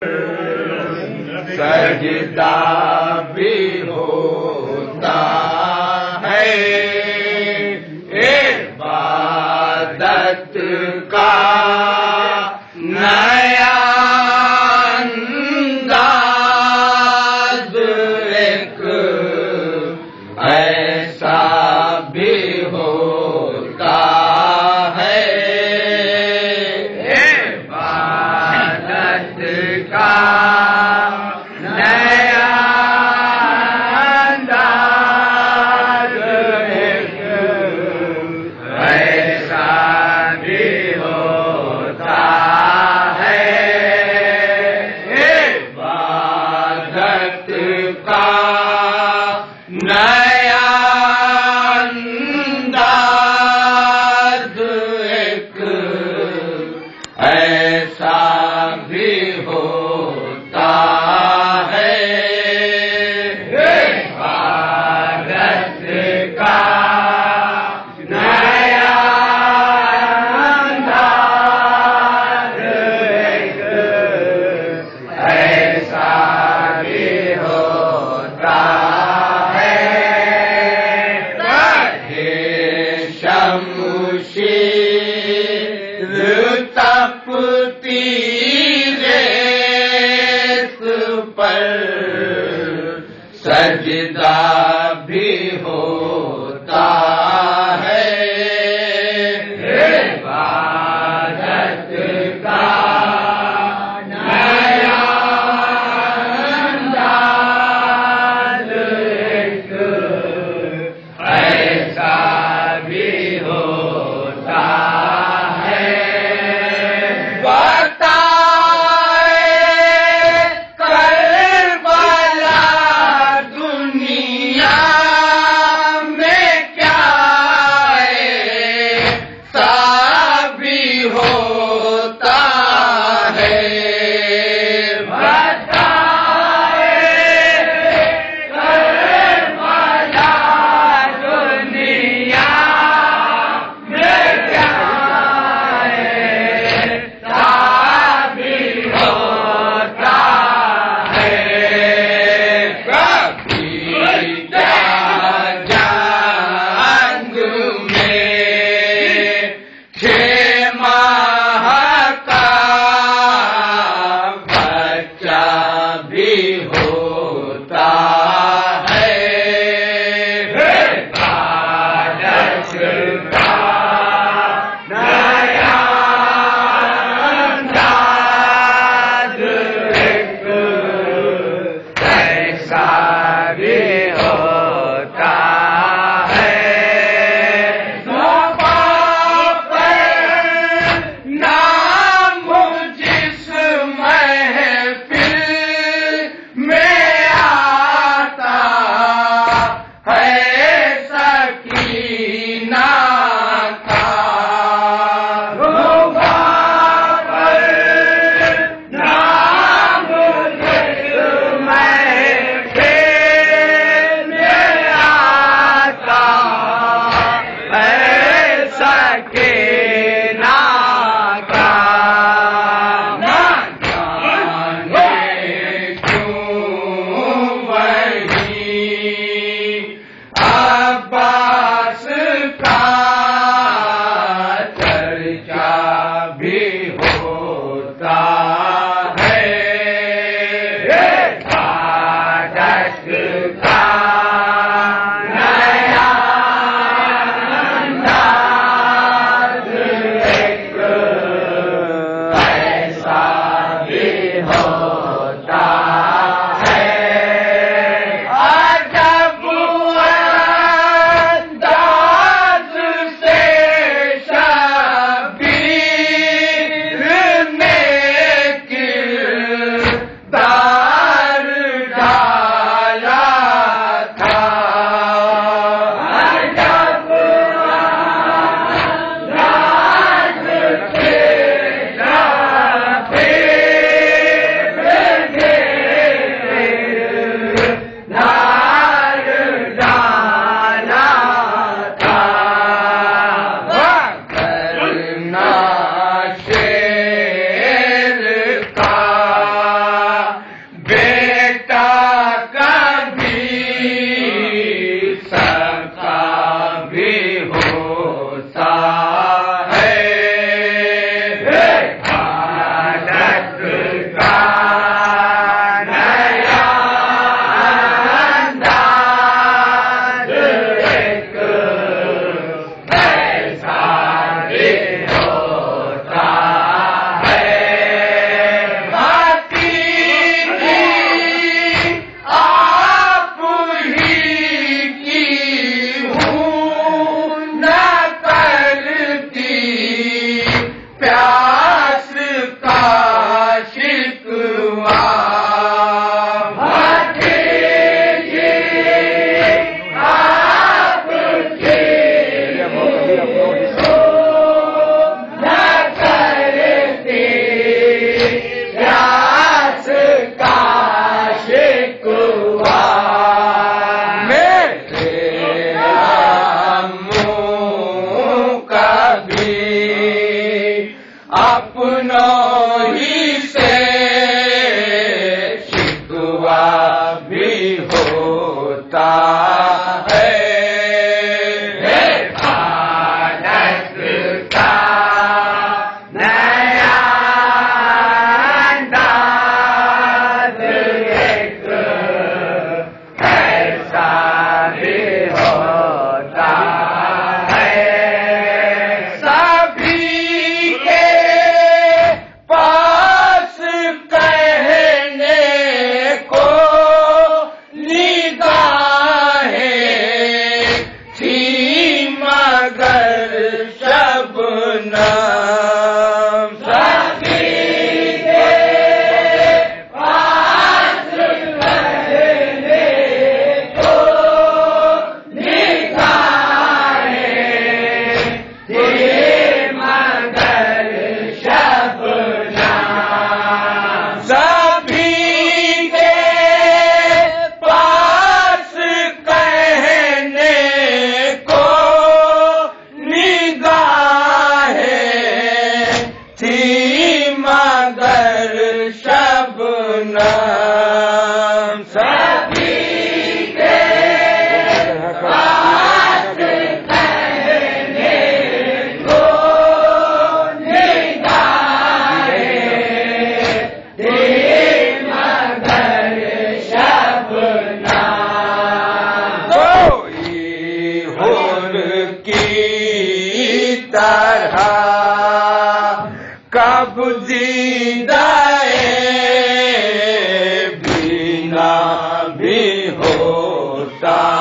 सजदा भी होता है इबादत का नया अंदाज, एक ऐसा भी होता है इबादत का ऐसा भी होता है इबादत का नया अंदाज, एक ऐसा भी होता है शमशीर तपती रेत पर सजदा भी होता है इबादत का नया अंदाज, एक ऐसा भी होता है। करबला दुनिया है। भारत का नया अंदाज एक ऐसा भी होता है। सभी के पास कहने को निगाहें थी, मगर शबनम सभी के पास कहने को निगाहें थी, मगर शबनम सभी के पास कहने को निगाहें थी, मगर शबनम सभी के पास कहने को निगाहें थी, मगर शबनम कोई हुर की तरह कब दीदाए बिना भी होता